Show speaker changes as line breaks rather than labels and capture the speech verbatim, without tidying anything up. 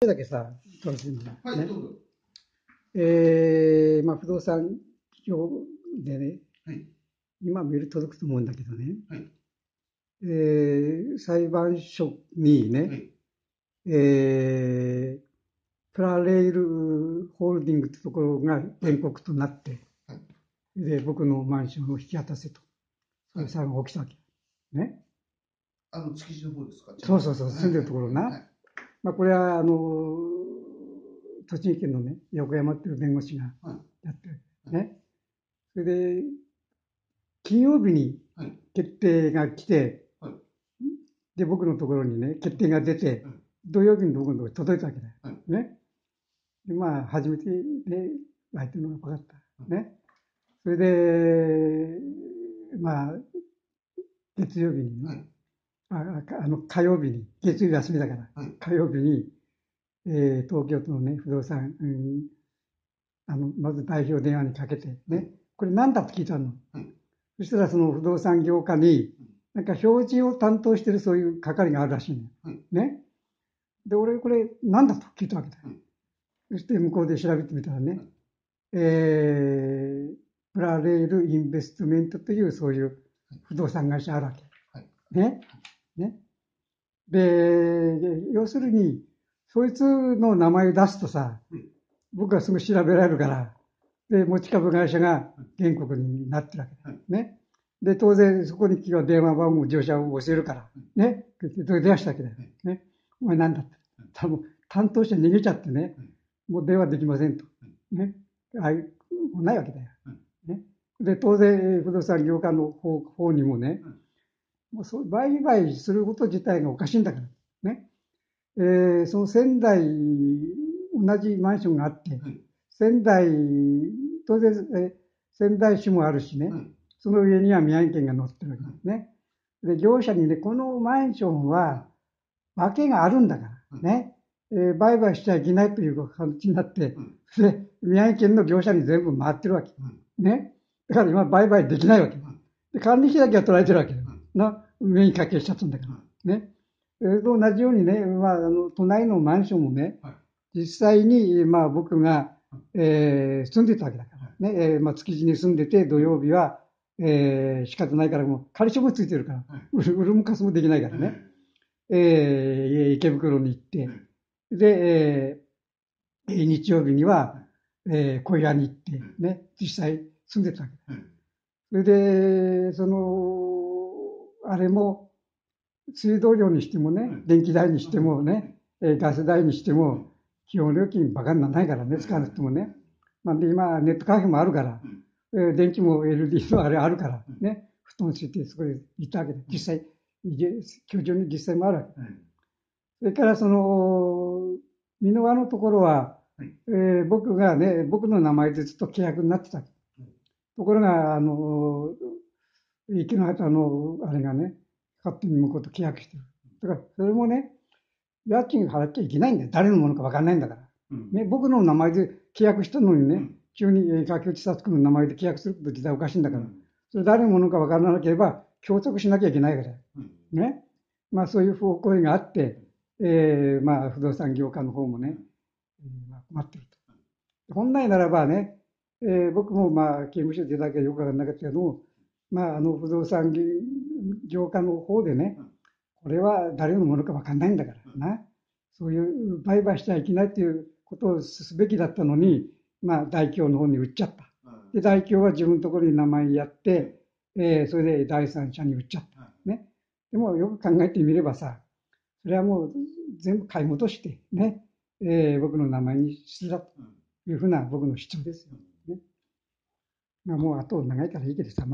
だけさ、取らせてもらうね。
はい、どうぞ。
えー、まあ、不動産業でね、
はい。
今メール届くと思うんだけどね、
はい。
えー、裁判所にね、
はい。
えー、プラレールホールディングってところが原告となって、
はい。
で、僕のマンションを引き渡せと、そういう裁判が起きたわけ。ね。
あの、築地の方ですか？
そうそうそう、住んでるところな。
はい。はい。
まあ、これは、あの、栃木県のね、横山っていう弁護士が
はい。
やってる。ね。それで、金曜日に
はい。
決定が来て、
はい。
で、僕のところにね、決定が出て
はい、
土曜日に僕のところに届いたわけだよ。
はい。
ね。で、まあ、初めてね、相手のが分かった。ね。それで、まあ、月曜日に
は
ね、
い。
ああの火曜日に、月曜日休みだから、
はい。
火曜日に、えー東京都のね、不動産、うん、あの、まず代表電話にかけて、ね、
はい。
これ何だって聞いたの。
はい。
そしたらその不動産業家に、なんか表示を担当してるそういう係があるらしいのよ。
はい。
ね。で、俺これ何だと聞いたわけだよ。
はい。
そして向こうで調べてみたらね、
はい。
えー、プラレールインベストメントというそういう不動産会社あるわけ。
はい。
ね。ね。で、要するに、そいつの名前出すとさ、
はい。
僕はすぐ調べられるから、で、持ち株会社が原告になってるわけだ。ね。で、当然そこに聞く電話番号、乗車を教えるから、ね。それ電話したわけだよ。ね。お前なんだって。多分、担当者逃げちゃってね、もう電話できませんと。ね。ああいう、もうないわけだよ。ね。で、当然、不動産業界の方方にもね、もうそう売買すること自体がおかしいんだから。ね。えー、その仙台、同じマンションがあって、
はい。
仙台、当然、えー仙台市もあるしね、
はい。
その上には宮城県が載ってるわけですね。で、業者にね、このマンションは、訳があるんだからね、えー売買しちゃいけないという形になって、で、宮城県の業者に全部回ってるわけ。ね。だから今、売買できないわけ。で、管理費だけは取られてるわけよ。な、上にかけしちゃったんだから。ね。それと同じようにね、まあ、あの、都内のマンションもね、実際に、まあ、僕が、えー住んでたわけだからね、えーまあ、築地に住んでて、土曜日は、えー仕方ないから、もう仮処分ついてるから、売る売るも貸すもできないからね、えー池袋に行って、で、えー日曜日には、えー小屋に行って、ね、実際住んでたわけだ。それで、その、あれも、水道料にしてもね、電気代にしてもね、えーガス代にしても、基本料金バカにならないからね、使わなくてもね。まあ、で、今、ネットカフェもあるから、えー電気も エルイーディー のあれあるからね、布団敷いてそこで行ったわけで、実際、居住に実際もあるわけ。それからその、箕輪のところは、えー僕がね、僕の名前でずっと契約になってた。ところが、あの、池の畑のあれがね、勝手に向こうと契約してる。だから、それもね、家賃払っちゃいけないんだよ。誰のものか分かんないんだから。ね、僕の名前で契約したのにね、急に柿内幸子の名前で契約すること自体おかしいんだから。それ誰のものか分からなければ、協力しなきゃいけないから。ね。まあそういう声があって、えー、まあ不動産業界の方もね、えーまあ、困ってると。本来ならばね、えー僕もまあ刑務所出たけどよくわからなかったけども、まああの不動産業界の方でね、これは誰のものか分かんないんだからな。そういう売買しちゃいけないということをすべきだったのに、まあ大企業の方に売っちゃった。で、大企業は自分のところに名前やって、えー、それで第三者に売っちゃった。ね。でもよく考えてみればさ、それはもう全部買い戻してね、えー僕の名前にするだというふうな僕の主張ですよ。ね。まあもうあと長いからいいけどさ、